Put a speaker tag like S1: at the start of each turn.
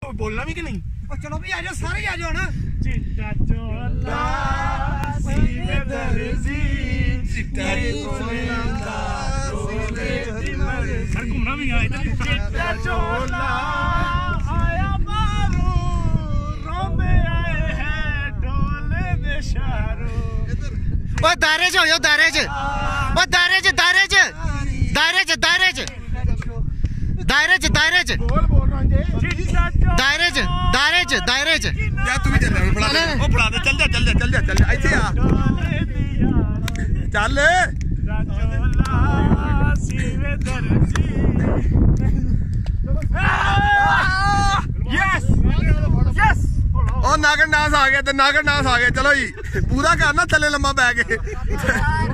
S1: बोलना भी कि नहीं?
S2: चलो भी आ जाओ, सारे ही आ जाओ ना।
S1: चिट्टा चोला सीने दर्जी चिट्टा चोला सर घूमना भी है इधर। चिट्टा चोला आया मारू रोंदे आए हैं ढोले दे शारो।
S3: ओ दायरे च हो जाओ, दायरे च, ओ दायरे च, दायरे च, दायरे च, दायरे च, दायरे च, दायरे च, दायरे च, दायरे च, दायरे च।
S1: या तू भी चल जा, फड़ा दे, ओ फड़ा दे, चल जा, चल जा, चल जा, चल जा, ऐसे आ चल। यस यस, ओ नागर नास आ गया, तो नागर नास आ गया। चलो जी पूरा करना, थले लम्मा पै के।